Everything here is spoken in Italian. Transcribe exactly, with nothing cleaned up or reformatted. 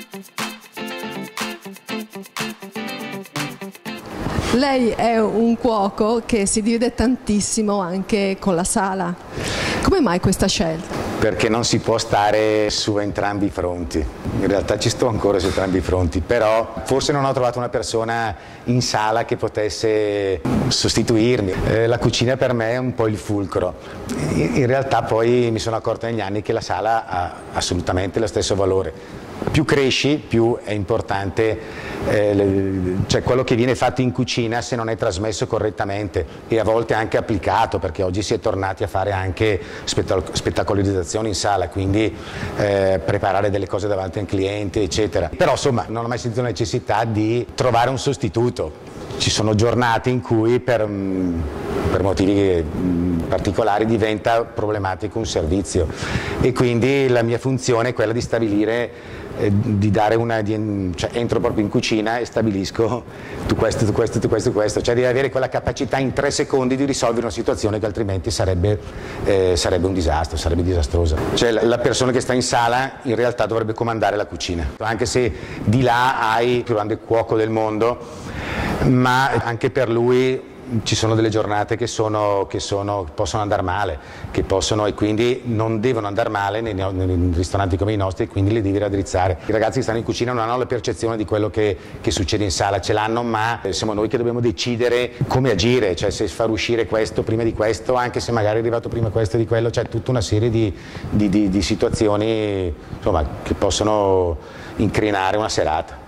Lei è un cuoco che si divide tantissimo anche con la sala. Come mai questa scelta? Perché non si può stare su entrambi i fronti. In realtà ci sto ancora su entrambi i fronti, però forse non ho trovato una persona in sala che potesse sostituirmi. Eh, la cucina per me è un po' il fulcro. In realtà poi mi sono accorto negli anni che la sala ha assolutamente lo stesso valore. Più cresci, più è importante eh, cioè quello che viene fatto in cucina, se non è trasmesso correttamente e a volte anche applicato, perché oggi si è tornati a fare anche spettacolarizzazioni in sala, quindi eh, preparare delle cose davanti a un cliente, eccetera. Però insomma non ho mai sentito la necessità di trovare un sostituto. Ci sono giornate in cui per, per motivi particolari diventa problematico un servizio e quindi la mia funzione è quella di stabilire, eh, di dare una, di, cioè entro proprio in cucina e stabilisco tu questo, tu questo, tu questo, tu questo, cioè di avere quella capacità in tre secondi di risolvere una situazione che altrimenti sarebbe, eh, sarebbe un disastro, sarebbe disastrosa. Cioè la, la persona che sta in sala in realtà dovrebbe comandare la cucina, anche se di là hai il più grande cuoco del mondo, ma anche per lui ci sono delle giornate che, sono, che sono, possono andare male, che possono e quindi non devono andare male nei, nei ristoranti come i nostri, e quindi li devi raddrizzare. I ragazzi che stanno in cucina non hanno la percezione di quello che, che succede in sala, ce l'hanno, ma siamo noi che dobbiamo decidere come agire, cioè se far uscire questo prima di questo, anche se magari è arrivato prima questo di quello, c'è tutta una serie di, di, di, di situazioni insomma, che possono incrinare una serata.